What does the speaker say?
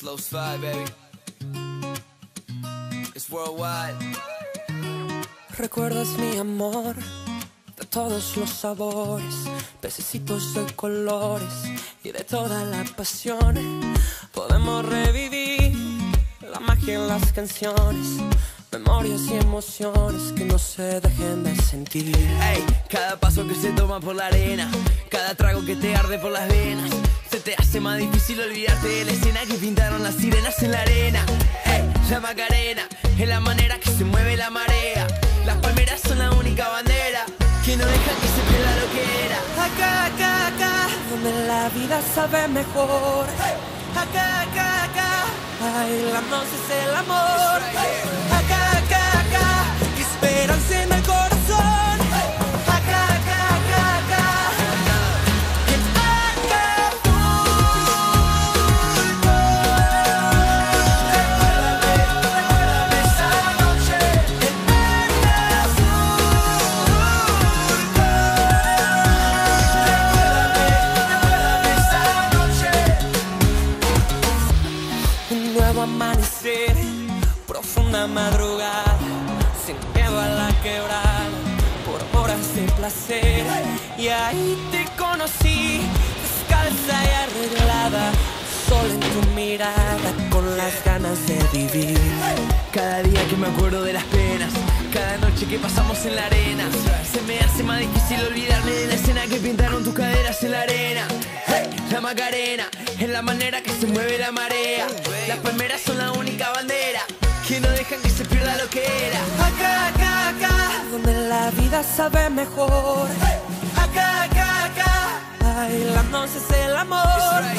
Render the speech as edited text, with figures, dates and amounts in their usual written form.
Flow Slide, baby. It's worldwide. Recuerdas mi amor de todos los sabores, pececitos de colores y de toda la pasión. Podemos revivir la magia en las canciones, memorias y emociones que no se dejen de sentir. Ey, cada paso que se toma por la arena, cada trago que te arde por las venas, se te hace más difícil olvidarte de la escena que pintaron las sirenas en la arena. Ey, la Macarena es la manera que se mueve la marea. Las palmeras son la única bandera que no deja que se pierda lo que era. Acá, acá, acá, donde la vida sabe mejor. Acá, acá, acá, bailamos es el amor. Acá, acá, acá, esperanza en el corazón. Acá, acá, acá, acá, en Acapulco. Recuérdame esa noche en Acapulco. Recuérdame esa noche. Un nuevo amanecer, profunda madrugada, sin miedo a la quebrada, por horas de placer. Y ahí te conocí, descalza y arreglada, sol en tu mirada, con las ganas de vivir. Cada día que me acuerdo de las penas, cada noche que pasamos en la arena, se me hace más difícil olvidarme de la escena que pintaron tus caderas en la arena. Hey, la Macarena es la manera que se mueve la marea. Las palmeras son la única bandera que no dejan que se pierda lo que era. Acá, acá, acá, donde la vida sabe mejor. Acá, acá, acá, bailamos es el amor.